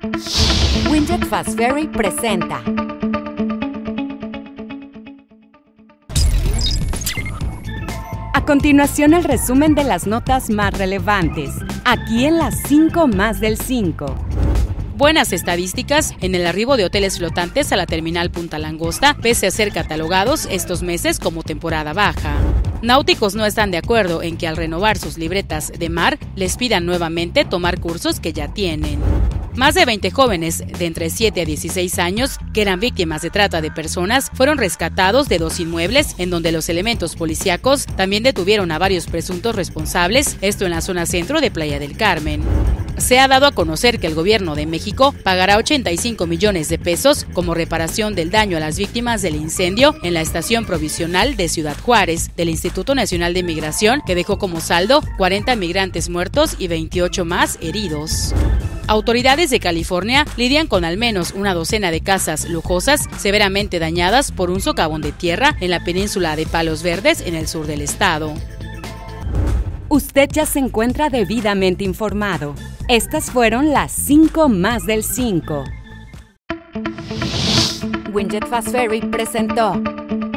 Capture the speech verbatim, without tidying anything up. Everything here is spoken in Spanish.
Winjet Fast Ferry presenta. A continuación, el resumen de las notas más relevantes, aquí en las cinco más del cinco. Buenas estadísticas en el arribo de hoteles flotantes a la terminal Punta Langosta, pese a ser catalogados estos meses como temporada baja. Náuticos no están de acuerdo en que al renovar sus libretas de mar les pidan nuevamente tomar cursos que ya tienen. Más de veinte jóvenes de entre siete a dieciséis años que eran víctimas de trata de personas fueron rescatados de dos inmuebles en donde los elementos policíacos también detuvieron a varios presuntos responsables, esto en la zona centro de Playa del Carmen. Se ha dado a conocer que el gobierno de México pagará ochenta y cinco millones de pesos como reparación del daño a las víctimas del incendio en la estación provisional de Ciudad Juárez del Instituto Nacional de Migración, que dejó como saldo cuarenta migrantes muertos y veintiocho más heridos. Autoridades de California lidian con al menos una docena de casas lujosas severamente dañadas por un socavón de tierra en la península de Palos Verdes, en el sur del estado. Usted ya se encuentra debidamente informado. Estas fueron las cinco más del cinco. Winjet Fast Ferry presentó.